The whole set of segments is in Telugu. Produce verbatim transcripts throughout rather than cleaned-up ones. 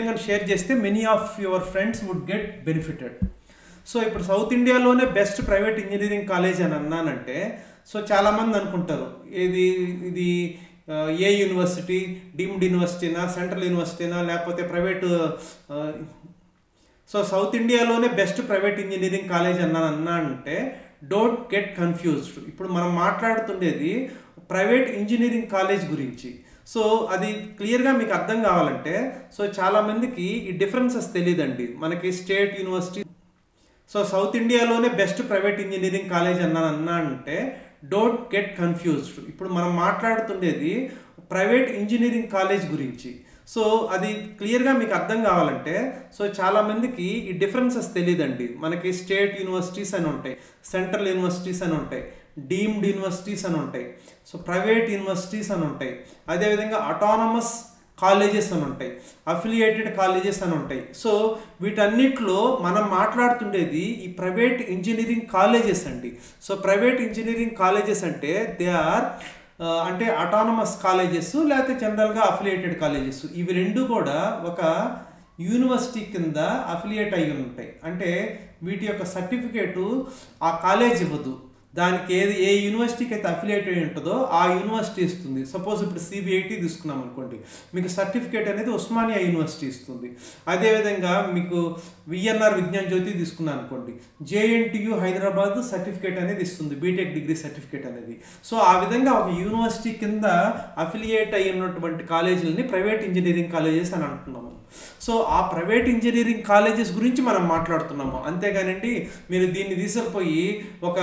కానీ షేర్ చేస్తే many of your friends would get benefited. So ఇప్పుడు సౌత్ ఇండియాలోనే బెస్ట్ ప్రైవేట్ ఇంజనీరింగ్ కాలేజ్ అని అన్నానంటే సో చాలామంది అనుకుంటారు ఇది ఇది ఏ యూనివర్సిటీ, డీమ్డ్ యూనివర్సిటీనా, సెంట్రల్ యూనివర్సిటీనా, లేకపోతే ప్రైవేటు. సో సౌత్ ఇండియాలోనే బెస్ట్ ప్రైవేట్ ఇంజనీరింగ్ కాలేజ్ అన్నా అన్నా అంటే డోంట్ గెట్ కన్ఫ్యూజ్డ్. ఇప్పుడు మనం మాట్లాడుతుండేది ప్రైవేట్ ఇంజనీరింగ్ కాలేజ్ గురించి. సో అది క్లియర్గా మీకు అర్థం కావాలంటే సో చాలామందికి ఈ డిఫరెన్సెస్ తెలియదండి. మనకి స్టేట్ యూనివర్సిటీ, సో సౌత్ ఇండియాలోనే బెస్ట్ ప్రైవేట్ ఇంజనీరింగ్ కాలేజ్ అన్నా అన్నా అంటే డోంట్ గెట్ కన్ఫ్యూజ్డ్. ఇప్పుడు మనం మాట్లాడుతుండేది ప్రైవేట్ ఇంజనీరింగ్ కాలేజ్ గురించి. సో అది క్లియర్గా మీకు అర్థం కావాలంటే సో చాలామందికి ఈ డిఫరెన్సెస్ తెలియదండి. మనకి స్టేట్ యూనివర్సిటీస్ అని ఉంటాయి, సెంట్రల్ యూనివర్సిటీస్ అని ఉంటాయి, డీమ్డ్ యూనివర్సిటీస్ అని ఉంటాయి, సో ప్రైవేట్ యూనివర్సిటీస్ అని ఉంటాయి, అదేవిధంగా అటానమస్ కాలేజెస్ అని ఉంటాయి, అఫిలియేటెడ్ కాలేజెస్ అని ఉంటాయి. సో వీటన్నిటిలో మనం మాట్లాడుతుండేది ఈ ప్రైవేట్ ఇంజనీరింగ్ కాలేజెస్ అండి. సో ప్రైవేట్ ఇంజనీరింగ్ కాలేజెస్ అంటే దే ఆర్ అంటే అటానమస్ కాలేజెస్ లేకపోతే జనరల్గా అఫిలియేటెడ్ కాలేజెస్. ఇవి రెండు కూడా ఒక యూనివర్సిటీ కింద అఫిలియేట్ అయి ఉంటాయి. అంటే వీటి యొక్క సర్టిఫికేటు ఆ కాలేజ్ ఇవ్వదు, దానికి ఏది ఏ యూనివర్సిటీకి అయితే అఫిలియేట్ అయి ఉంటుందో ఆ యూనివర్సిటీ ఇస్తుంది. సపోజ్ ఇప్పుడు సిబిఐటి తీసుకున్నాం అనుకోండి, మీకు సర్టిఫికేట్ అనేది ఉస్మానియా యూనివర్సిటీ ఇస్తుంది. అదేవిధంగా మీకు విఎన్ఆర్ విజ్ఞాన్ జ్యోతి తీసుకున్నాను అనుకోండి, జేఎన్టీయు హైదరాబాద్ సర్టిఫికేట్ అనేది ఇస్తుంది, బీటెక్ డిగ్రీ సర్టిఫికేట్ అనేది. సో ఆ విధంగా ఒక యూనివర్సిటీ కింద అఫిలియేట్ అయి ఉన్నటువంటి కాలేజీలని ప్రైవేట్ ఇంజనీరింగ్ కాలేజెస్ అని అంటున్నాము. సో ఆ ప్రైవేట్ ఇంజనీరింగ్ కాలేజెస్ గురించి మనం మాట్లాడుతున్నాము. అంతేగానండి మీరు దీన్ని తీసుకుపోయి ఒక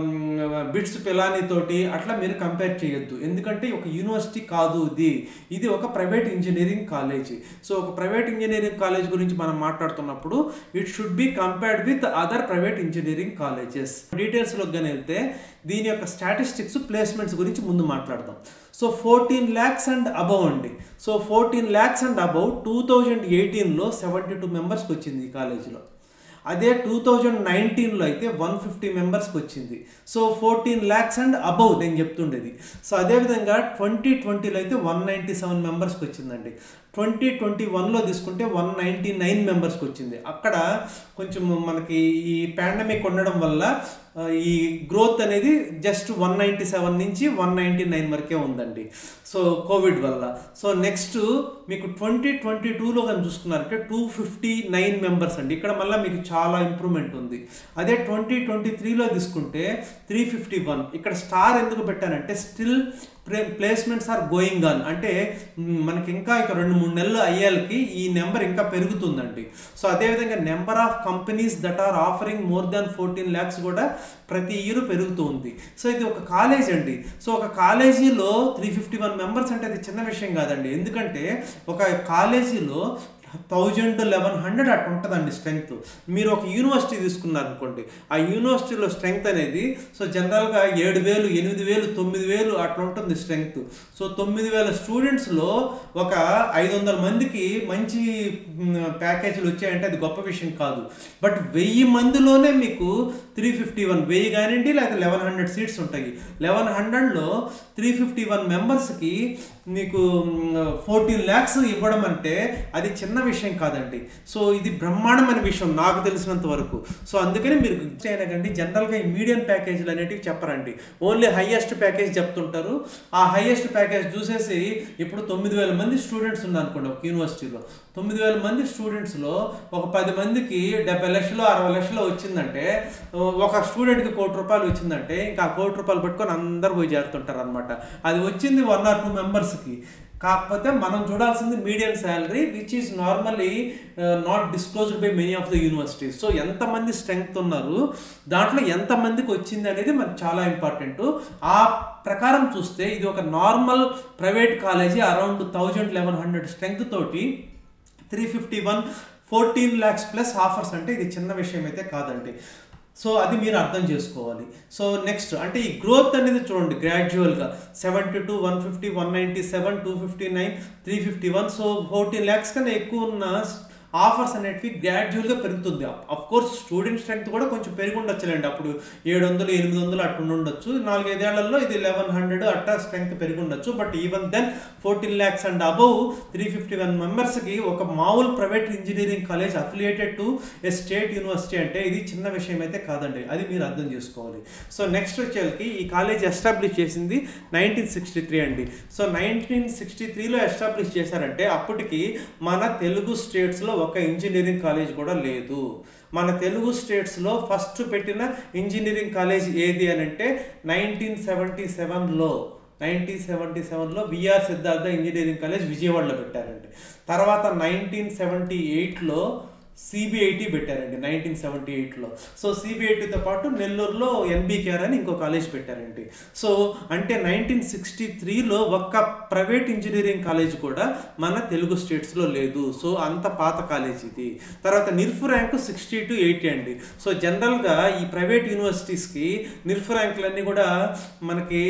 బిట్స్ పిలానీ తోటి అట్లా మీరు కంపేర్ చేయొద్దు. ఎందుకంటే ఒక యూనివర్సిటీ కాదు ఇది, ఇది ఒక ప్రైవేట్ ఇంజనీరింగ్ కాలేజ్. సో ఒక ప్రైవేట్ ఇంజనీరింగ్ కాలేజ్ గురించి మనం మాట్లాడుతున్నప్పుడు it should be compared with other private engineering colleges. డీటెయిల్స్లోకి కానీ వెళ్తే దీని యొక్క స్టాటిస్టిక్స్, ప్లేస్మెంట్స్ గురించి ముందు మాట్లాడదాం. So fourteen lakhs and above అండి. So fourteen lakhs and above two thousand ఎయిటీన్లో సెవెంటీ టూ మెంబర్స్కి వచ్చింది ఈ కాలేజీలో. అదే టూ థౌజండ్ నైన్టీన్లో అయితే వన్ ఫిఫ్టీ మెంబర్స్కి వచ్చింది. So fourteen lakhs and above నేను చెప్తుండేది. సో అదేవిధంగా ట్వంటీ ట్వంటీలో అయితే వన్ నైంటీ సెవెన్ మెంబర్స్కి వచ్చిందండి. ట్వంటీ ట్వంటీ వన్లో తీసుకుంటే వన్ నైంటీ నైన్ మెంబర్స్కి వచ్చింది. అక్కడ కొంచెం మనకి ఈ పాండమిక్ ఉండడం వల్ల ఈ గ్రోత్ అనేది జస్ట్ వన్ నైంటీ సెవెన్ నుంచి వన్ నైంటీ నైన్ వరకే ఉందండి, సో కోవిడ్ వల్ల. సో నెక్స్ట్ మీకు ట్వంటీ ట్వంటీ టూలో కానీ చూసుకున్నారంటే టూ ఫిఫ్టీ నైన్ మెంబర్స్ అండి. ఇక్కడ మళ్ళీ మీకు చాలా ఇంప్రూవ్మెంట్ ఉంది. అదే ట్వంటీ ట్వంటీ త్రీలో తీసుకుంటే త్రీ ఫిఫ్టీ వన్. ఇక్కడ స్టార్ ఎందుకు పెట్టానంటే still placements are going on, అంటే మనకి ఇంకా ఇక రెండు మూడు నెలలు అయ్యేళ్ళకి ఈ నెంబర్ ఇంకా పెరుగుతుందండి. సో అదేవిధంగా number of companies that are offering more than fourteen lakhs కూడా ప్రతి ఇయర్ పెరుగుతూ ఉంది. సో ఇది ఒక కాలేజ్ అండి. సో ఒక కాలేజీలో త్రీ ఫిఫ్టీ వన్ మెంబర్స్ అంటే అది చిన్న విషయం కాదండి. ఎందుకంటే ఒక కాలేజీలో థౌజండ్ లెవెన్ హండ్రెడ్ అట్లా ఉంటుందండి స్ట్రెంగ్త్. మీరు ఒక యూనివర్సిటీ తీసుకున్నారు అనుకోండి, ఆ యూనివర్సిటీలో స్ట్రెంగ్త్ అనేది సో జనరల్గా ఏడు వేలు ఎనిమిది వేలు తొమ్మిది వేలు అట్లా ఉంటుంది స్ట్రెంగ్త్. సో తొమ్మిది వేల స్టూడెంట్స్లో ఒక ఐదు వందల మందికి మంచి ప్యాకేజీలు వచ్చాయంటే అది గొప్ప విషయం కాదు. బట్ వెయ్యి మందిలోనే మీకు త్రీ ఫిఫ్టీ వన్ వెయ్యి కానివ్వండి లేకపోతే లెవెన్ హండ్రెడ్ సీట్స్ ఉంటాయి. లెవెన్ హండ్రెడ్లో త్రీ ఫిఫ్టీ వన్ మెంబర్స్కి మీకు ఫోర్టీన్ ల్యాక్స్ ఇవ్వడం అంటే అది చిన్న విషయం కాదండి. సో ఇది బ్రహ్మాండమైన విషయం నాకు తెలిసినంత వరకు. సో అందుకని మీరు చేయనకండి, జనరల్గా ఈ మీడియం ప్యాకేజీలు అనేటివి చెప్పరండి, ఓన్లీ హైయెస్ట్ ప్యాకేజ్ చెప్తుంటారు. ఆ హైయెస్ట్ ప్యాకేజ్ చూసేసి ఇప్పుడు తొమ్మిది వేల మంది స్టూడెంట్స్ ఉన్నారు అనుకోండి ఒక యూనివర్సిటీలో, తొమ్మిది వేల మంది స్టూడెంట్స్లో ఒక పది మందికి డెబ్బై లక్షలు అరవై లక్షలు వచ్చిందంటే, ఒక స్టూడెంట్కి కోటి రూపాయలు వచ్చిందంటే ఇంకా ఆ కోటి రూపాయలు పట్టుకొని అందరు పోయి చేరుతుంటారు అనమాట. అది వచ్చింది వన్ ఆర్ టూ మెంబర్స్కి. కాకపోతే మనం చూడాల్సింది medium salary which is normally not disclosed by many of the universities. So ఎంతమంది స్ట్రెంగ్త్ ఉన్నారు, దాంట్లో ఎంతమందికి వచ్చింది అనేది మనకు చాలా ఇంపార్టెంట్. ఆ ప్రకారం చూస్తే ఇది ఒక నార్మల్ ప్రైవేట్ కాలేజీ around thousand eleven hundred strength తోటి three fifty one fourteen lakhs plus offers అంటే ఇది చిన్న విషయం అయితే కాదండి. సో అది మీరు అర్థం చేసుకోవాలి. సో నెక్స్ట్ అంటే ఈ గ్రోత్ అనేది చూడండి గ్రాడ్యువల్గా seventy two one fifty one ninety seven two fifty nine three fifty one so fourteen lakhs కన్నా ఎక్కువ ఉన్న ఆఫర్స్ అనేటివి గ్రాడ్యువల్గా పెరుగుతుంది. అఫ్ కోర్స్ స్టూడెంట్ స్ట్రెంగ్త్ కూడా కొంచెం పెరిగి ఉండొచ్చులేండి, అప్పుడు ఏడు వందలు ఎనిమిది వందలు అట్లా ఉండొచ్చు, నాలుగైదేళ్లలో ఇది లెవెన్ హండ్రెడ్ అట్టా స్ట్రెంగ్త్ పెరిగి ఉండొచ్చు. But even then fourteen lakhs and above three fifty one మెంబర్స్కి ఒక మామూలు private engineering college affiliated to a state university అంటే ఇది చిన్న విషయం అయితే కాదండి, అది మీరు అర్థం చేసుకోవాలి. సో నెక్స్ట్ వచ్చేకి ఈ కాలేజ్ ఎస్టాబ్లిష్ చేసింది నైన్టీన్ సిక్స్టీ త్రీ అండి. సో నైన్టీన్ సిక్స్టీ త్రీలో ఎస్టాబ్లిష్ చేశారంటే అప్పటికి మన తెలుగు స్టేట్స్లో ఒక ఇంజనీరింగ్ కాలేజ్ కూడా లేదు. మన తెలుగు స్టేట్స్లో ఫస్ట్ పెట్టిన ఇంజనీరింగ్ కాలేజ్ ఏది అని అంటే నైన్టీన్ సెవెంటీ సెవెన్లో నైన్టీన్ సెవెంటీ సెవెన్లో విఆర్ సిద్ధార్థ ఇంజనీరింగ్ కాలేజ్ విజయవాడలో పెట్టారండి. తర్వాత నైన్టీన్ సెవెంటీ ఎయిట్లో సిబిఐటి పెట్టారండి నైన్టీన్ సెవెంటీ ఎయిట్లో. సో సిబిఐటితో పాటు నెల్లూరులో ఎన్బికేఆర్ అని ఇంకో కాలేజ్ పెట్టారండి. సో అంటే నైన్టీన్ సిక్స్టీ త్రీలో ఒక్క ప్రైవేట్ ఇంజనీరింగ్ కాలేజ్ కూడా మన తెలుగు స్టేట్స్లో లేదు. సో అంత పాత కాలేజ్ ఇది. తర్వాత NIRF rank sixty to eighty అండి. సో జనరల్గా ఈ ప్రైవేట్ యూనివర్సిటీస్కి నిర్ఫ్ ర్యాంకులన్నీ కూడా మనకి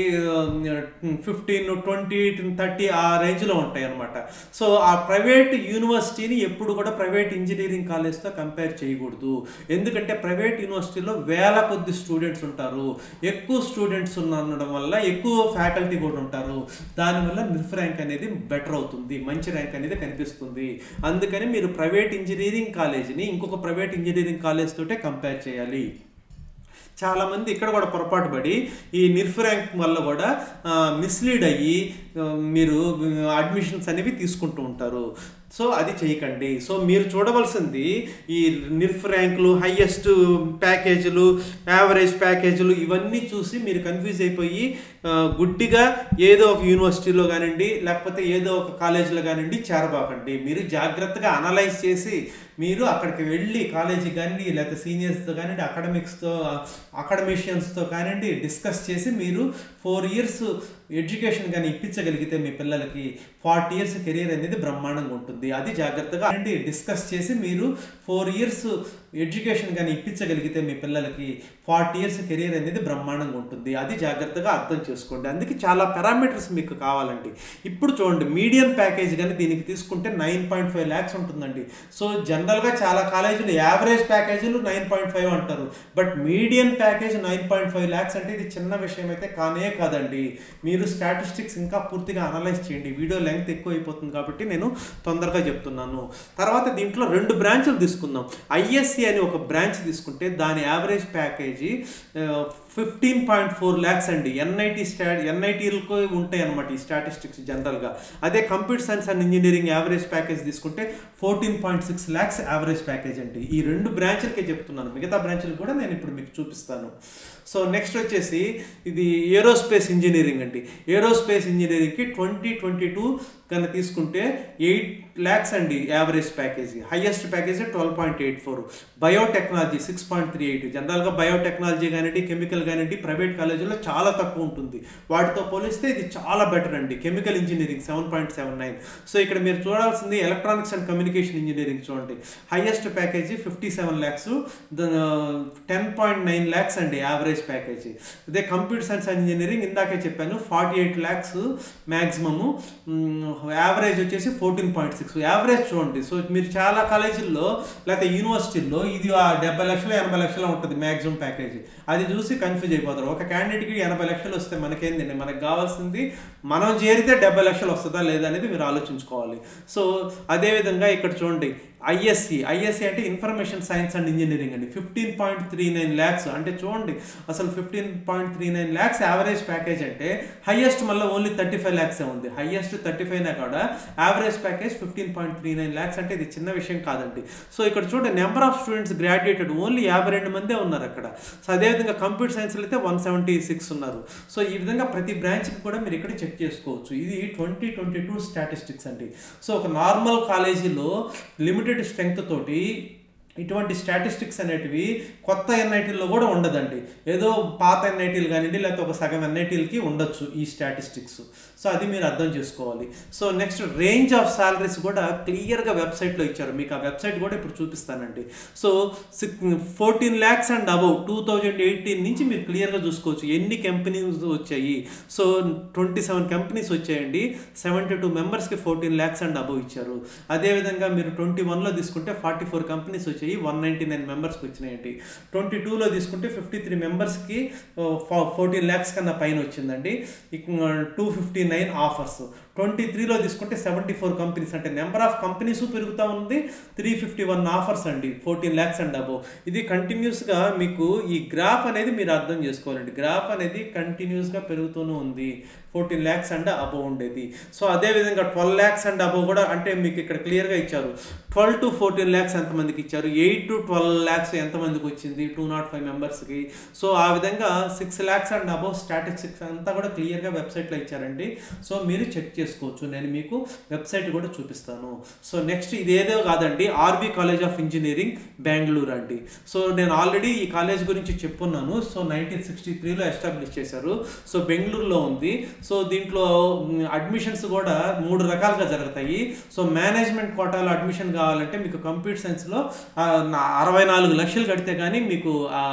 ఫిఫ్టీన్ ట్వంటీ థర్టీ ఆ రేంజ్లో ఉంటాయి అన్నమాట. సో ఆ ప్రైవేట్ యూనివర్సిటీని ఎప్పుడు కూడా ప్రైవేట్ ఇంజనీరింగ్ కాలేజ్తో కంపేర్ చేయకూడదు. ఎందుకంటే ప్రైవేట్ యూనివర్సిటీలో వేల కొద్ది స్టూడెంట్స్ ఉంటారు, ఎక్కువ స్టూడెంట్స్ ఉండడం వల్ల ఎక్కువ ఫ్యాకల్టీ కూడా ఉంటారు, దానివల్ల నిర్ఫ్ ర్యాంక్ అనేది బెటర్ అవుతుంది, మంచి ర్యాంక్ అనేది కనిపిస్తుంది. అందుకని మీరు ప్రైవేట్ ఇంజనీరింగ్ కాలేజీని ఇంకొక ప్రైవేట్ ఇంజనీరింగ్ కాలేజ్ తోటే కంపేర్ చేయాలి. చాలామంది ఇక్కడ కూడా పొరపాటు పడి ఈ నిర్ఫ్ ర్యాంక్ వల్ల కూడా మిస్లీడ్ అయ్యి మీరు అడ్మిషన్స్ అనేవి తీసుకుంటూ ఉంటారు. సో అది చేయకండి. సో మీరు చూడవలసింది ఈ నిర్ఫ్ ర్యాంకులు, హైయెస్ట్ ప్యాకేజీలు, యావరేజ్ ప్యాకేజీలు ఇవన్నీ చూసి మీరు కన్ఫ్యూజ్ అయిపోయి గుడ్డిగా ఏదో ఒక యూనివర్సిటీలో కానివ్వండి లేకపోతే ఏదో ఒక కాలేజీలో కానివ్వండి చేరబాకండి. మీరు జాగ్రత్తగా అనలైజ్ చేసి మీరు అక్కడికి వెళ్ళి కాలేజీ కానివ్వండి లేకపోతే సీనియర్స్తో కానివ్వండి అకాడమిక్స్తో అకాడమిషియన్స్తో కానివ్వండి డిస్కస్ చేసి మీరు ఫోర్ ఇయర్స్ ఎడ్యుకేషన్ కానీ ఇప్పించగలిగితే మీ పిల్లలకి ఫార్టీ ఇయర్స్ కెరీర్ అనేది బ్రహ్మాండంగా ఉంటుంది. అది జాగ్రత్తగా అంటే డిస్కస్ చేసి మీరు ఫోర్ ఇయర్స్ ఎడ్యుకేషన్ కానీ ఇప్పించగలిగితే మీ పిల్లలకి ఫార్టీ ఇయర్స్ కెరీర్ అనేది బ్రహ్మాండంగా ఉంటుంది. అది జాగ్రత్తగా అర్థం చేసుకోండి. అందుకే చాలా పారామీటర్స్ మీకు కావాలండి. ఇప్పుడు చూడండి మీడియం ప్యాకేజ్ కానీ దీనికి తీసుకుంటే నైన్ పాయింట్ ఫైవ్ ల్యాక్స్ ఉంటుందండి. సో జనరల్గా చాలా కాలేజీలు యావరేజ్ ప్యాకేజీలు నైన్ పాయింట్ ఫైవ్ అంటారు, but medium package nine point five lakhs అంటే ఇది చిన్న విషయం అయితే కానే కాదండి. మీరు స్టాటిస్టిక్స్ ఇంకా పూర్తిగా అనలైజ్ చేయండి. వీడియో లెంగ్త్ ఎక్కువ అయిపోతుంది కాబట్టి నేను తొందరగా చెప్తున్నాను. తర్వాత దీంట్లో రెండు బ్రాంచ్లు తీసుకుందాం. ఐఎస్సి అని ఒక బ్రాంచ్ తీసుకుంటే దాని average package fifteen point four lakhs అండి. ఎన్ఐటి స్టా ఎన్ఐటీలకు ఉంటాయి అన్నమాట ఈ స్టాటిస్టిక్స్ జనరల్గా. అదే computer science and engineering average package తీసుకుంటే fourteen point six lakhs average package అండి. ఈ రెండు బ్రాంచ్లకే చెప్తున్నాను, మిగతా బ్రాంచ్లు కూడా నేను ఇప్పుడు మీకు చూపిస్తాను. సో నెక్స్ట్ వచ్చేసి ఇది ఏరోస్పేస్ ఇంజనీరింగ్ అండి. ఏరోస్పేస్ ఇంజనీరింగ్కి ట్వంటీ ట్వంటీ టూ కన్నా తీసుకుంటే ఎయిట్ ల్యాక్స్ అండి average package. Highest package twelve point eight four. Biotechnology six point three eight. జనరల్గా బయోటెక్నాలజీ కానివ్వండి కెమికల్ కానివ్వండి ప్రైవేట్ కాలేజీలో చాలా తక్కువ ఉంటుంది, వాటితో పోలిస్తే ఇది చాలా బెటర్ అండి. Chemical engineering seven point seven nine. So ఇక్కడ మీరు చూడాల్సింది ఎలక్ట్రానిక్స్ అండ్ కమ్యూనికేషన్ ఇంజనీరింగ్ చూడండి. Highest package fifty seven lakhs, ten point nine lakhs అండి యావరేజ్ ప్యాకేజీ. అదే కంప్యూటర్ సైన్స్ అండ్ ఇంజనీరింగ్ ఇందాకే చెప్పాను forty eight lakhs maximum, average వచ్చేసి ఫోర్టీన్ పాయింట్ సిక్స్. యావరేజ్ చూడండి. సో మీరు చాలా కాలేజీల్లో లేకపోతే యూనివర్సిటీల్లో ఇది డెబ్బై లక్షలు ఎనభై లక్షలు ఉంటుంది మ్యాక్సిమం ప్యాకేజీ. అది చూసి కన్ఫ్యూజ్ అయిపోతారు. ఒక క్యాండిడేట్కి ఎనభై లక్షలు వస్తే మనకేందండి, మనకు కావాల్సింది మనం చేరితే డెబ్బై లక్షలు వస్తుందా లేదా అనేది మీరు ఆలోచించుకోవాలి. సో అదేవిధంగా ఇక్కడ చూడండి ఐఎస్సి. ఐఎస్సి అంటే ఇన్ఫర్మేషన్ సైన్స్ అండ్ ఇంజనీరింగ్ అండి. Fifteen point three nine lakhs అంటే చూడండి అసలు fifteen point three nine lakhs average package అంటే హైయెస్ట్ మళ్ళీ ఓన్లీ థర్టీ ఫైవ్ ల్యాక్సే ఉంది. హైయెస్ట్ థర్టీ ఫైవ్ నా కూడా average package fifteen point three nine lakhs అంటే ఇది చిన్న విషయం కాదండి. సో ఇక్కడ చూడండి number of students graduated only యాభై రెండు మందే ఉన్నారు అక్కడ. సో అదేవిధంగా కంప్యూటర్ సైన్స్లో అయితే వన్ సెవెంటీ సిక్స్ ఉన్నారు. సో ఈ విధంగా ప్రతి బ్రాంచ్కి కూడా మీరు ఇక్కడ చెక్ చేసుకోవచ్చు. ఇది ట్వంటీ ట్వంటీ టూ స్టాటిస్టిక్స్ అండి. సో ఒక నార్మల్ కాలేజీలో లిమిటెడ్ స్ట్రెంగ్త్ తోటి ఇటువంటి స్టాటిస్టిక్స్ అనేటివి కొత్త ఎన్ఐటీల్లో కూడా ఉండదండి. ఏదో పాత ఎన్ఐటీలు కానివ్వండి లేకపోతే ఒక సగం ఎన్ఐటీలకి ఉండొచ్చు ఈ స్టాటిస్టిక్స్. సో అది మీరు అర్థం చేసుకోవాలి. So next range of salaries కూడా క్లియర్గా వెబ్సైట్లో ఇచ్చారు. మీకు ఆ వెబ్సైట్ కూడా ఇప్పుడు చూపిస్తానండి. So six fourteen lakhs and above two thousand eighteen నుంచి మీరు క్లియర్గా చూసుకోవచ్చు ఎన్ని కంపెనీస్ వచ్చాయి. సో ట్వంటీ సెవెన్ కంపెనీస్ వచ్చాయండి. సెవెంటీ టూ మెంబర్స్కి ఫోర్టీన్ ల్యాక్స్ అండ్ అబౌవ్ ఇచ్చారు. అదేవిధంగా మీరు ట్వంటీ వన్లో తీసుకుంటే ఫార్టీ ఫోర్ కంపెనీస్ వచ్చాయి, వన్ నైంటీ నైన్ మెంబర్స్కి వచ్చినాయండి. ట్వంటీ టూలో తీసుకుంటే ఫిఫ్టీ త్రీ మెంబర్స్కి ఫోర్టీన్ ల్యాక్స్ కన్నా పైన వచ్చిందండి. Two fifty nine offers. Twenty త్రీలో తీసుకుంటే సెవెంటీ ఫోర్ కంపెనీస్, అంటే నెంబర్ ఆఫ్ కంపెనీస్ పెరుగుతూ ఉంది. త్రీ ఫిఫ్టీ వన్ ఆఫర్స్ అండి, ఫోర్టీన్ ల్యాక్స్ అండ్ అబౌవ్. ఇది కంటిన్యూస్గా మీకు ఈ గ్రాఫ్ అనేది మీరు అర్థం చేసుకోవాలండి. గ్రాఫ్ అనేది కంటిన్యూస్గా పెరుగుతూనే ఉంది. ఫోర్టీన్ ల్యాక్స్ అండ్ అబౌవ్ ఉండేది. సో అదేవిధంగా ట్వెల్వ్ ల్యాక్స్ అండ్ అబౌవ్ కూడా, అంటే మీకు ఇక్కడ క్లియర్గా ఇచ్చారు ట్వెల్వ్ టు ఫోర్టీన్ ల్యాక్స్ ఎంతమందికి ఇచ్చారు, ఎయిట్ టు ట్వెల్వ్ ల్యాక్స్ ఎంతమందికి వచ్చింది టూ నాట్ ఫైవ్ మెంబర్స్కి. సో ఆ విధంగా six lakhs and above statistics అంతా కూడా క్లియర్గా వెబ్సైట్లో ఇచ్చారండి. సో మీరు చెక్ చేసుకోవచ్చు. నేను మీకు వెబ్సైట్ కూడా చూపిస్తాను. సో నెక్స్ట్ ఇదేదో కాదండి, RV college of engineering Bengaluru అండి. సో నేను ఆల్రెడీ ఈ కాలేజ్ గురించి చెప్పున్నాను. సో నైన్టీన్ సిక్స్టీ త్రీలో ఎస్టాబ్లిష్ చేశారు. సో బెంగళూరులో ఉంది. సో దీంట్లో అడ్మిషన్స్ కూడా మూడు రకాలుగా జరుగుతాయి. సో మేనేజ్మెంట్ కోటాలో అడ్మిషన్ కావాలంటే మీకు కంప్యూటర్ సైన్స్లో అరవై నాలుగు లక్షలు కడితే కానీ మీకు ఆ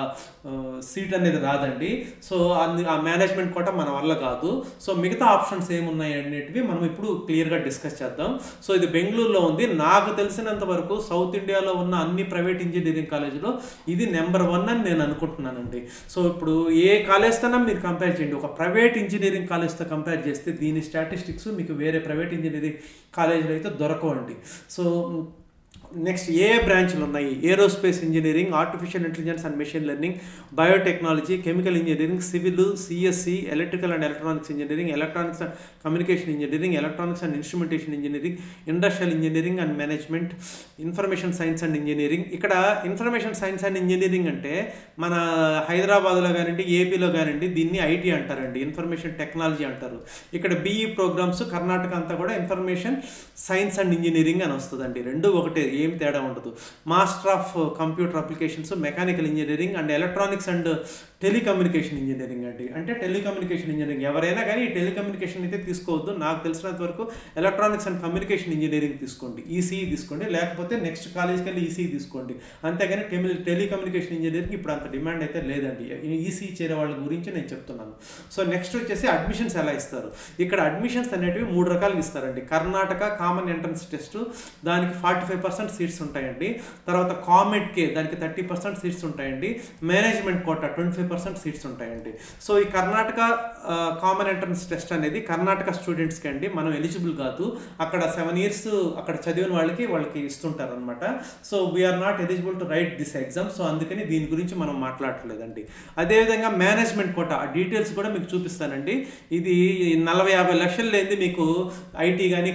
సీట్ అనేది రాదండి. సో ఆ మేనేజ్మెంట్ కోటా మన వల్ల కాదు. సో మిగతా ఆప్షన్స్ ఏమున్నాయి అనేటివి మనం ఇప్పుడు క్లియర్గా డిస్కస్ చేద్దాం. సో ఇది బెంగళూరులో ఉంది. నాకు తెలిసినంత వరకు సౌత్ ఇండియాలో ఉన్న అన్ని ప్రైవేట్ ఇంజనీరింగ్ కాలేజీలో ఇది నెంబర్ వన్ అని నేను అనుకుంటున్నానండి. సో ఇప్పుడు ఏ కాలేజ్తోనా మీరు కంపేర్ చేయండి, ఒక ప్రైవేట్ ఇంజనీరింగ్ కాలేజ్తో కంపేర్ చేస్తే దీని స్టాటిస్టిక్స్ మీకు వేరే ప్రైవేట్ ఇంజనీరింగ్ కాలేజీలో అయితే దొరకవండి. సో నెక్స్ట్ ఏ బ్రాంచ్లు ఉన్నాయి, aerospace engineering, artificial intelligence and machine learning, biotechnology, chemical engineering, civil, CSE, electrical and electronics engineering, electronics and communication engineering, electronics and instrumentation engineering, industrial engineering and management, information science and engineering. ఇక్కడ ఇన్ఫర్మేషన్ సైన్స్ అండ్ ఇంజనీరింగ్ అంటే మన హైదరాబాద్లో కానివ్వండి ఏపీలో కానివ్వండి దీన్ని ఐటీ అంటారండి, ఇన్ఫర్మేషన్ టెక్నాలజీ అంటారు. ఇక్కడ బీఈ ప్రోగ్రామ్స్ కర్ణాటక అంతా కూడా ఇన్ఫర్మేషన్ సైన్స్ అండ్ ఇంజనీరింగ్ అని వస్తుందండి. రెండు ఒకటే, ఏం తేడా ఉండదు. Master of computer applications, mechanical engineering and electronics and telecommunication engineering అండి. అంటే టెలికమ్యూనికేషన్ ఇంజనీరింగ్ ఎవరైనా కానీ ఈ టెలికమ్యూనికేషన్ అయితే తీసుకోవద్దు. నాకు తెలిసినంత వరకు ఎలక్ట్రానిక్స్ అండ్ కమ్యూనికేషన్ ఇంజనీరింగ్ తీసుకోండి, ఈసీఈ తీసుకోండి, లేకపోతే నెక్స్ట్ కాలేజ్కి వెళ్ళి ఈసీఈ తీసుకోండి. అంతేగాని టెలి టెలికమ్యూనికేషన్ ఇంజనీరింగ్ ఇప్పుడు అంత డిమాండ్ అయితే లేదండి. ఈసీఈ చేరే వాళ్ళ గురించి నేను చెప్తున్నాను. సో నెక్స్ట్ వచ్చేసి అడ్మిషన్స్ ఎలా ఇస్తారు. ఇక్కడ అడ్మిషన్స్ అనేటివి మూడు రకాలుగా ఇస్తారండి. కర్ణాటక కామన్ ఎంట్రన్స్ టెస్ట్, దానికి ఫార్టీ ఫైవ్ పర్సెంట్ సీట్స్ ఉంటాయండి. తర్వాత కామెట్ కే, దానికి థర్టీ పర్సెంట్ సీట్స్ ఉంటాయండి. Management quota twenty five percent seats ఉంటాయండి. సో ఈ కర్ణాటక కామన్ ఎంట్రన్స్ టెస్ట్ అనేది కర్ణాటక స్టూడెంట్స్కి అండి, మనం ఎలిజిబుల్ కాదు. అక్కడ సెవెన్ ఇయర్స్ అక్కడ చదివిన వాళ్ళకి వాళ్ళకి ఇస్తుంటారు అనమాట. So we are not eligible to write this exam. So అందుకని దీని గురించి మనం మాట్లాడలేదండి. అదేవిధంగా మేనేజ్మెంట్ కోటా, ఆ డీటెయిల్స్ కూడా మీకు చూపిస్తానండి. ఇది నలభై యాభై లక్షలు లేనిది మీకు ఐటీ కానీ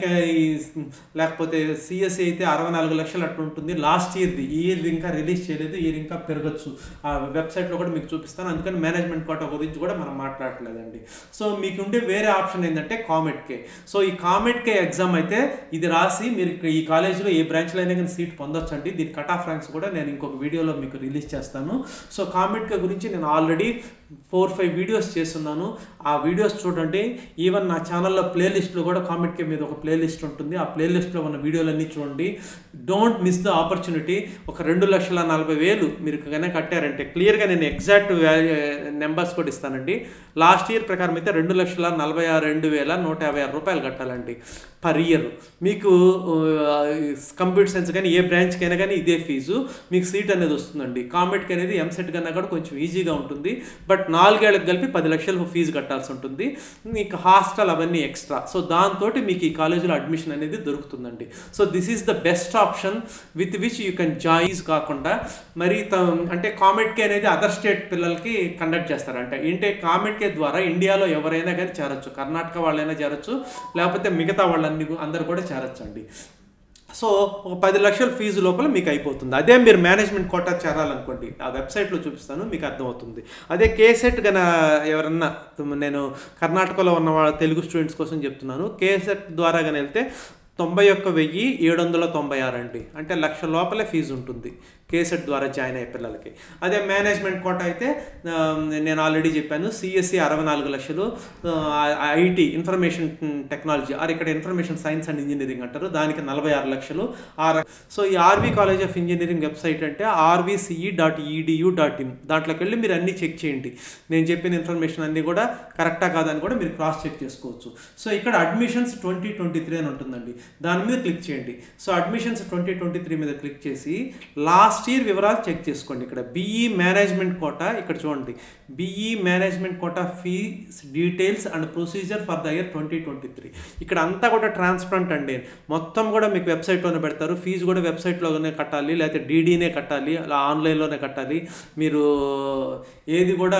లేకపోతే సిఎస్సి అయితే అరవై నాలుగు లక్షలు అట్లా ఉంటుంది. లాస్ట్ ఇయర్ది, ఈ ఇయర్ ఇంకా రిలీజ్ చేయలేదు, ఈ ఇయర్ ఇంకా పెరగచ్చు. ఆ వెబ్సైట్లో కూడా మీకు చూపిస్తాను. అందుకని మేనేజ్మెంట్ కోటా గురించి కూడా మనం మాట్లాడలేదండి. సో మీకు ఉండే వేరే ఆప్షన్ ఏంటంటే కామెట్ కే. సో ఈ కామెట్ కే ఎగ్జామ్ అయితే ఇది రాసి మీరు ఈ కాలేజీలో ఏ బ్రాంచ్లో అయినా కానీ సీట్ పొందొచ్చండి. దీని కట్ ఆఫ్ ర్యాంక్స్ కూడా నేను ఇంకొక వీడియోలో మీకు రిలీజ్ చేస్తాను. సో కామెట్ కే గురించి నేను ఆల్రెడీ ఫోర్ ఫైవ్ వీడియోస్ చేస్తున్నాను. ఆ వీడియోస్ చూడండి. ఈవెన్ నా ఛానల్లో ప్లేలిస్ట్లో కూడా కామెట్ కే మీద ఒక ప్లేలిస్ట్ ఉంటుంది. ఆ ప్లేలిస్ట్లో ఉన్న వీడియోలన్నీ చూడండి. Don't miss the opportunity. ఒక రెండు లక్షల నలభై వేలు మీరు కనుక కట్టారంటే క్లియర్గా నేను ఎగ్జాక్ట్ నెంబర్స్ కూడా ఇస్తానండి. లాస్ట్ ఇయర్ ప్రకారం అయితే రెండు లక్షల నలభై ఆరు రెండు వేల నూట యాభై ఆరు రూపాయలు కట్టాలండి పర్ ఇయర్. మీకు కంప్యూటర్ సైన్స్ కానీ ఏ బ్రాంచ్కైనా కానీ ఇదే ఫీజు, మీకు సీట్ అనేది వస్తుందండి. కామెట్కి అనేది ఎంసెట్ కన్నా కూడా కొంచెం ఈజీగా ఉంటుంది. బట్ నాలుగేళ్ళకి కలిపి పది లక్షలు ఫీజు కట్టాల్సి ఉంటుంది. మీకు హాస్టల్ అవన్నీ ఎక్స్ట్రా. సో దాంతో మీకు ఈ కాలేజీలో అడ్మిషన్ అనేది దొరుకుతుందండి. So this is the best option with which you can join కాకుండా మరి అంటే కామెట్ కే అనేది అదర్ స్టేట్ పిల్లలకి కండక్ట్ చేస్తారంట. ఏంటంటే కామెట్ కే ద్వారా ఇండియాలో ఎవరైనా కానీ చేరొచ్చు. కర్ణాటక వాళ్ళైనా చేరొచ్చు, లేకపోతే మిగతా వాళ్ళని అందరూ కూడా చేరొచ్చు అండి. సో ఒక పది లక్షల ఫీజు లోపల మీకు అయిపోతుంది. అదే మీరు మేనేజ్మెంట్ కోటా చేరాలనుకోండి, ఆ వెబ్సైట్లో చూపిస్తాను, మీకు అర్థమవుతుంది. అదే కేసెట్ గన ఎవరన్నా, నేను కర్ణాటకలో ఉన్న వాళ్ళ తెలుగు స్టూడెంట్స్ కోసం చెప్తున్నాను, కేసెట్ ద్వారా కానీ వెళ్తే తొంభై ఒక్క వెయ్యి ఏడు వందల తొంభై ఆరు అండి. అంటే లక్ష లోపలే ఫీజు ఉంటుంది కేసెట్ ద్వారా జాయిన్ అయ్యే పిల్లలకి. అదే మేనేజ్మెంట్ కోట అయితే నేను ఆల్రెడీ చెప్పాను, సిఎస్సి అరవై నాలుగు లక్షలు, ఐటీ ఇన్ఫర్మేషన్ టెక్నాలజీ ఆర్ ఇక్కడ ఇన్ఫర్మేషన్ సైన్స్ అండ్ ఇంజనీరింగ్ అంటారు, దానికి నలభై ఆరు లక్షలు. ఆర్ సో ఈ RV college of engineering website అంటే RVCE dot edu dot in, దాంట్లోకి వెళ్ళి మీరు అన్నీ చెక్ చేయండి. నేను చెప్పిన ఇన్ఫర్మేషన్ అన్నీ కూడా కరెక్టా కాదని కూడా మీరు క్రాస్ చెక్ చేసుకోవచ్చు. సో ఇక్కడ అడ్మిషన్స్ ట్వంటీ ట్వంటీ త్రీ అని ఉంటుందండి, దాని మీద క్లిక్ చేయండి. So admissions twenty twenty three మీద క్లిక్ చేసి లాస్ట్ ఇయర్ వివరాలు చెక్ చేసుకోండి. ఇక్కడ బీఈ మేనేజ్మెంట్ కోట ఇక్కడ చూడండి, BE management quota fees details and procedure for the year twenty twenty three. ఇక్కడ అంతా కూడా ట్రాన్స్పరెంట్ అండి, మొత్తం కూడా మీకు వెబ్సైట్లోనే పెడతారు. ఫీజు కూడా వెబ్సైట్లోనే కట్టాలి, లేకపోతే డీడీనే కట్టాలి, అలా ఆన్లైన్లోనే కట్టాలి. మీరు ఏది కూడా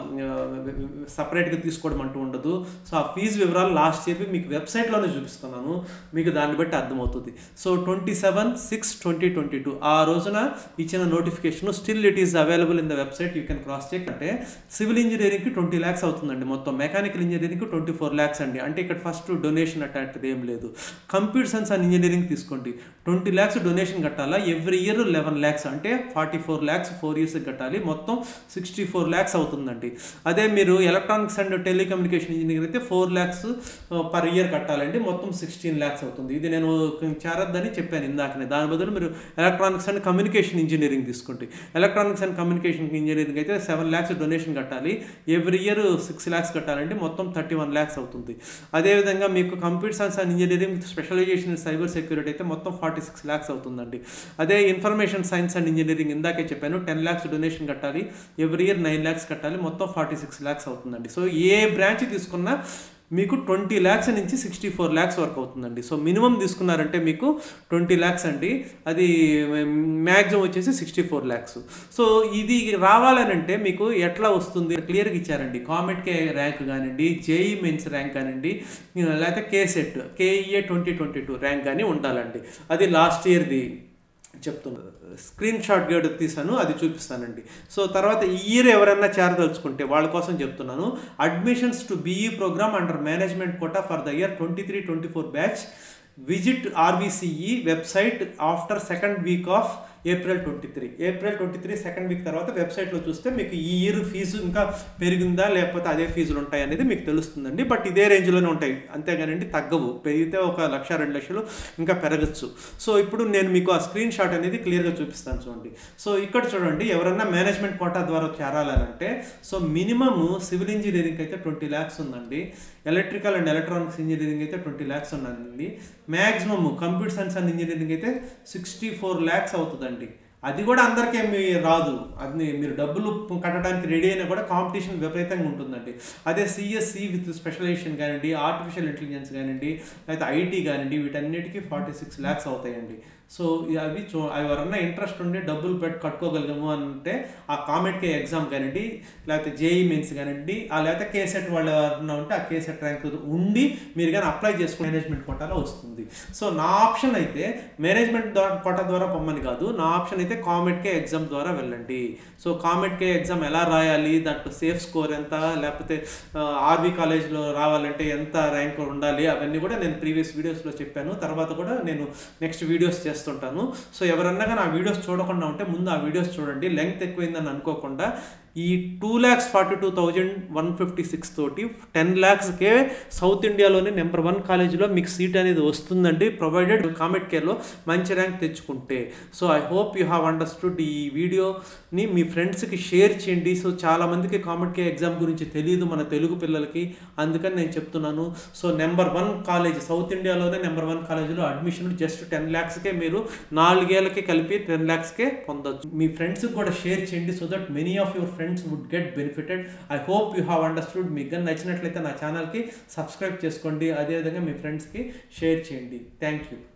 సపరేట్గా తీసుకోవడం అంటూ ఉండదు. సో ఆ ఫీజు వివరాలు లాస్ట్ ఇయర్ మీకు వెబ్సైట్లోనే చూపిస్తున్నాను, మీకు దాన్ని బట్టి అర్థమవుతుంది. So twenty seven six twenty twenty two ఆ రోజున ఇచ్చిన notification still it is available in the website, you can cross check. అంటే సివిల్ ఇంజనీరింగ్కి ట్వంటీ ల్యాక్స్ అవుతుందండి మొత్తం, మెకానికల్ ఇంజనీరింగ్కి ట్వంటీ ఫోర్ ల్యాక్స్ అండి. అంటే ఇక్కడ ఫస్ట్ డొనేషన్ అట్లాంటిది ఏం లేదు. కంప్యూటర్ సైన్స్ అండ్ ఇంజనీరింగ్ తీసుకోండి, ట్వంటీ ల్యాక్స్ డొనేషన్ కట్టాలా, ఎవ్రీ ఇయర్ లెవెన్ ల్యాక్స్ అంటే forty four lakhs four years కట్టాలి, మొత్తం సిక్స్టీ ఫోర్ ల్యాక్స్ అవుతుందండి. అదే మీరు ఎలక్ట్రానిక్స్ అండ్ టెలికమ్యూనికేషన్ ఇంజనీరింగ్ అయితే ఫోర్ ల్యాక్స్ పర్ ఇయర్ కట్టాలండి, మొత్తం సిక్స్టీన్ ల్యాక్స్ అవుతుంది. ఇది నేను చేరద్దని చెప్పాను ఇందాకనే, దాని బదులు మీరు ఎలక్ట్రానిక్స్ అండ్ కమ్యూనికేషన్ ఇంజనీరింగ్ తీసుకోండి. ఎలక్ట్రానిక్స్ అండ్ కమ్యూనికేషన్ ఇంజనీరింగ్ అయితే సెవెన్ ల్యాక్స్ డొనేషన్ కట్టాలి, ఎవ్రీ ఇయర్ సిక్స్ ల్యాక్స్ కట్టాలండి, మొత్తం థర్టీ వన్ ల్యాక్స్ అవుతుంది. అదేవిధంగా మీకు computer science and engineering specialization in cyber security అయితే మొత్తం ఫార్టీ సిక్స్ ల్యాక్స్ అవుతుందండి. అదే ఇన్ఫర్మేషన్ సైన్స్ అండ్ ఇంజనీరింగ్ ఇందాకే చెప్పాను, టెన్ ల్యాక్స్ డొనేషన్ కట్టాలి, ఎవ్రీ ఇయర్ నైన్ ల్యాక్స్ కట్టాలి, మొత్తం ఫార్టీ సిక్స్ ల్యాక్స్ అవుతుందండి. సో ఏ బ్రాంచ్ తీసుకున్నా మీకు ట్వంటీ ల్యాక్స్ నుంచి సిక్స్టీ ఫోర్ ల్యాక్స్ వరకు అవుతుందండి. సో మినిమం తీసుకున్నారంటే మీకు ట్వంటీ ల్యాక్స్ అండి, అది మ్యాక్సిమం వచ్చేసి సిక్స్టీ ఫోర్ ల్యాక్స్. సో ఇది రావాలనంటే మీకు ఎట్లా వస్తుంది క్లియర్గా ఇచ్చారండి. కామెట్కే ర్యాంక్ కానివ్వండి, జేఈ మెయిన్స్ ర్యాంక్ కానివ్వండి, లేకపోతే KCET KEA twenty twenty two rank కానీ ఉండాలండి. అది లాస్ట్ ఇయర్ది చెప్తున్నాను, స్క్రీన్ షాట్ గేట్ తీసాను, అది చూపిస్తానండి. సో తర్వాత ఈ ఇయర్ ఎవరైనా చేరదలుచుకుంటే వాళ్ళ కోసం చెప్తున్నాను, admissions to BE program under management quota for the year twenty three twenty four batch visit RVCE website after second week of April twenty three April twenty three second week తర్వాత వెబ్సైట్లో చూస్తే మీకు ఈ ఇయర్ ఫీజు ఇంకా పెరిగిందా లేకపోతే అదే ఫీజులు ఉంటాయి అనేది మీకు తెలుస్తుందండి. బట్ ఇదే రేంజ్లోనే ఉంటాయి, అంతేగానండి తగ్గవు, పెరిగితే ఒక లక్ష రెండు లక్షలు ఇంకా పెరగచ్చు. సో ఇప్పుడు నేను మీకు ఆ స్క్రీన్ షాట్ అనేది క్లియర్గా చూపిస్తాను చూడండి. సో ఇక్కడ చూడండి, ఎవరన్నా మేనేజ్మెంట్ కోటా ద్వారా చేరాలంటే సో మినిమమ్ సివిల్ ఇంజనీరింగ్ అయితే ట్వంటీ ల్యాక్స్ ఉందండి, ఎలక్ట్రికల్ అండ్ ఎలక్ట్రానిక్స్ ఇంజనీరింగ్ అయితే ట్వంటీ ల్యాక్స్ ఉందండి, maximum computer science and engineering అయితే సిక్స్టీ ఫోర్ ల్యాక్స్ అవుతుందండి. అది కూడా అందరికేమి రాదు, అది మీరు డబ్బులు కట్టడానికి రెడీ అయినా కూడా కాంపిటీషన్ విపరీతంగా ఉంటుందండి. అదే సిఎస్సి విత్ స్పెషలైజేషన్ కానివ్వండి, ఆర్టిఫిషియల్ ఇంటెలిజెన్స్ కానివ్వండి, లేకపోతే ఐటీ కానివ్వండి, వీటన్నిటికీ ఫార్టీ సిక్స్ ల్యాక్స్ అవుతాయండి. సో అవి చూ ఎవరన్నా ఇంట్రెస్ట్ ఉండి డబ్బులు పెట్టి కట్టుకోగలిగాము అంటే ఆ కామెట్కే ఎగ్జామ్ కానివ్వండి, లేకపోతే జేఈ మెయిన్స్ కానివ్వండి, ఆ లేకపోతే కేసెట్ వాళ్ళు ఎవరన్నా ఉంటే ఆ కేసెట్ ర్యాంక్ ఉండి మీరు కానీ అప్లై చేసుకుని మేనేజ్మెంట్ కోటాలో వస్తుంది. సో నా ఆప్షన్ అయితే మేనేజ్మెంట్ కోటా ద్వారా పొమ్మని కాదు, నా ఆప్షన్ అయితే కామెట్కే ఎగ్జామ్ ద్వారా వెళ్ళండి. సో కామెట్కే ఎగ్జామ్ ఎలా రాయాలి, దాంట్లో సేఫ్ స్కోర్ ఎంత, లేకపోతే ఆర్వి కాలేజ్లో రావాలంటే ఎంత ర్యాంక్ ఉండాలి, అవన్నీ కూడా నేను ప్రీవియస్ వీడియోస్లో చెప్పాను, తర్వాత కూడా నేను నెక్స్ట్ వీడియోస్ చేస్తుంటాను. సో ఎవరన్నా కానీ ఆ వీడియోస్ చూడకుండా ఉంటే ముందు ఆ వీడియోస్ చూడండి, లెంగ్త్ ఎక్కువైందని అనుకోకుండా. ఈ two lakhs forty two thousand one fifty six తోటి టెన్ ల్యాక్స్కే సౌత్ ఇండియాలోనే నెంబర్ వన్ కాలేజీలో మీకు సీట్ అనేది వస్తుందండి, ప్రొవైడెడ్ కామెట్ కేర్లో మంచి ర్యాంక్ తెచ్చుకుంటే. So I hope you have understood. ఈ వీడియోని మీ ఫ్రెండ్స్కి షేర్ చేయండి. సో చాలామందికి కామెట్ కేర్ ఎగ్జామ్ గురించి తెలియదు మన తెలుగు పిల్లలకి, అందుకని నేను చెప్తున్నాను. So number one college south ఇండియాలోనే నెంబర్ వన్ కాలేజీలో అడ్మిషన్ జస్ట్ టెన్ ల్యాక్స్కే మీరు నాలుగేళ్ళకి కలిపి టెన్ ల్యాక్స్కే పొందొచ్చు. మీ ఫ్రెండ్స్కి కూడా షేర్ చేయండి, so that many of your friends would get benefited. I hope you have understood. మీకు కానీ నచ్చినట్లయితే నా ఛానల్కి సబ్స్క్రైబ్ చేసుకోండి, అదేవిధంగా మీ ఫ్రెండ్స్కి షేర్ చేయండి. Thank you.